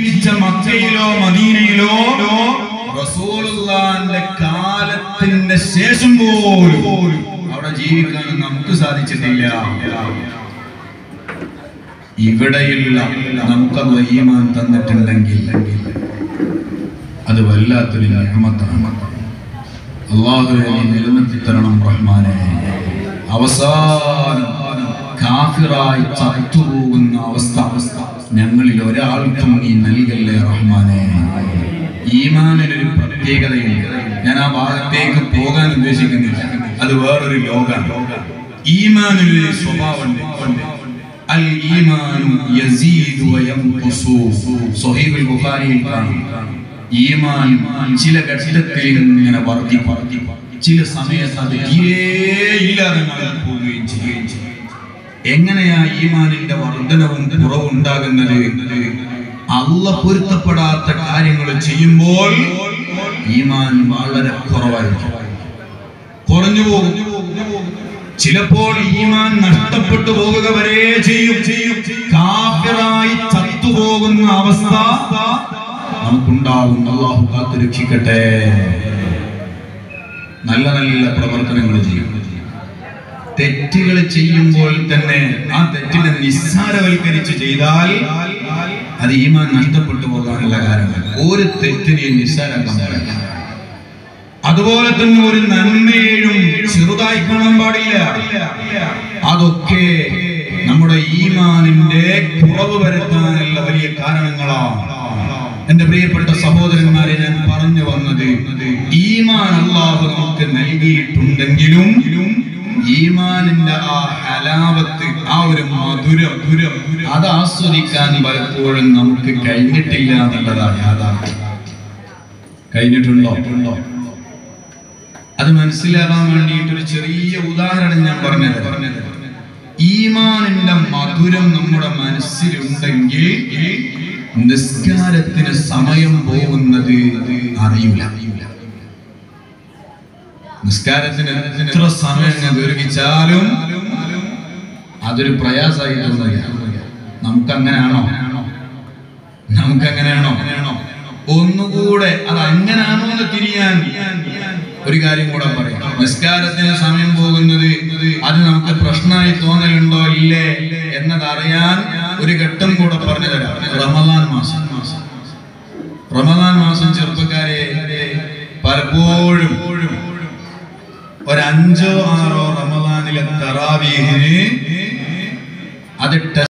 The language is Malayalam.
ജീവിച്ച മക്കയിലോ മദീനയിലോ റസൂലുള്ളാഹിന്റെ കാലത്തിന്റെ ശേഷം പോലും അവിടെ ജീവിക്കാൻ നമുക്ക് സാധിച്ചിട്ടില്ല. ഇവിടെയുള്ള നമുക്കത് ഈമാൻ തന്നിട്ടുണ്ടെങ്കിൽ അത് വല്ലാത്തൊരു നിഅമത്താണ്. അല്ലാഹുവേ നീ നിലനിർത്തി തരണം റഹ്മാനേ. അവസാനം കാഫിറായി ചത്തുപോകുന്ന അവസ്ഥ ഞങ്ങളിൽ ഒരാൾക്കും നീ നൽകല്ലേ റഹ്മാനേ. ഈമാനിനൊരു പ്രത്യേകതയുണ്ട്. ഞാൻ ആ ഭാഗത്തേക്ക് പോകാൻ ഉദ്ദേശിക്കുന്നില്ല, അത് വേറൊരു ലോകമാണ്. ഈമാനിനൊരു സ്വഭാവമുണ്ട്. അൽ ഈമാനു യസീദു വയൻഖുസു. സ്വഹീഹുൽ ബുഖാരിയിൽ കാണാം, ഈമാൻ ചില ഘട്ടത്തിൽ ഇങ്ങനെ വർദ്ധിക്കും, ചില സമയത്ത് അത് ഇല്ലാതെ പോവുകയും ചെയ്യും. എങ്ങനെയാ ഈമാനിന്റെ വർധനവും കുറവുണ്ടാകുന്നത്? അല്ലാഹ് പൊരുത്തപ്പെടാത്ത കാര്യങ്ങൾ ചെയ്യുമ്പോൾ ഈമാൻ വളരെ കുറവായിരിക്കും, കുറഞ്ഞു പോകും. ചിലപ്പോൾ ഈമാൻ നഷ്ടപ്പെട്ടു പോകുക വരെ ചെയ്യും. കാഫിറായി ചത്തുപോകുന്ന അവസ്ഥ നമുക്കുണ്ടാകും. അല്ലാഹു കാത്തുരക്ഷിക്കട്ടെ. നല്ല നല്ല പ്രവർത്തനങ്ങൾ ചെയ്യും. തെറ്റുകൾ ചെയ്യുമ്പോൾ തന്നെ ആ തെറ്റിനെ നിസ്സാരവൽക്കരിച്ച് ചെയ്താൽ അത് ഈമാൻ നഷ്ടപ്പെട്ടു പോകാനുള്ള കാരണം. ഒരു തെറ്റിനെയും നിസ്സാരമാക്കാൻ പാടില്ല. അതുപോലെ തന്നെ ഒരു നന്മയും ചെറുതായി കാണാൻ പാടില്ല. അതൊക്കെ നമ്മുടെ ഈമാനിന്റെ കുറവ് വരുത്താനുള്ള വലിയ കാരണങ്ങളാണ്. എന്റെ പ്രിയപ്പെട്ട സഹോദരന്മാരെ, ഞാൻ പറഞ്ഞു വന്നത്, ഈമാൻ അല്ലാഹു നമുക്ക് നൽകിയിട്ടുണ്ടെങ്കിലും ഈമാനിന്റെ ആ ഹലാവത്ത്, ആ ഒരു മധുരം അത് ആസ്വദിക്കാൻ പലപ്പോഴും നമുക്ക് കഴിഞ്ഞിട്ടില്ല എന്നുള്ളതാണ് യാഥാർത്ഥ്യം. കഴിഞ്ഞിട്ടുണ്ടോ? അത് മനസ്സിലാവാൻ വേണ്ടിയിട്ടൊരു ചെറിയ ഉദാഹരണം ഞാൻ പറഞ്ഞത്. ഈമാനിന്റെ മധുരം നമ്മുടെ മനസ്സിലുണ്ടെങ്കിൽ നിസ്കാരത്തിന് സമയം പോകുന്നത് അറിയില്ല. നിസ്കാരത്തിന് എത്ര സമയം ദീർഘിച്ചാലും അതൊരു പ്രയാസമായി തോന്നുന്നില്ല. നമുക്കങ്ങനെയാണോ? ഒന്നുകൂടെ അത് അങ്ങനാണോ എന്ന് തിരിയാൻ ഒരു കാര്യം കൂടെ പറയാം. നിസ്കാരത്തിന് സമയം പോകുന്നത് അത് നമുക്ക് പ്രശ്നമായി തോന്നലുണ്ടോ ഇല്ലേ എന്നതറിയാൻ ഒരു ഘട്ടം കൂടെ പറഞ്ഞു തരാം. റമദാൻ മാസം ചെറുപ്പക്കാരെ പലപ്പോഴും ഒരു 5-6 റമദാനിലെ തറാവീഹിന് അത്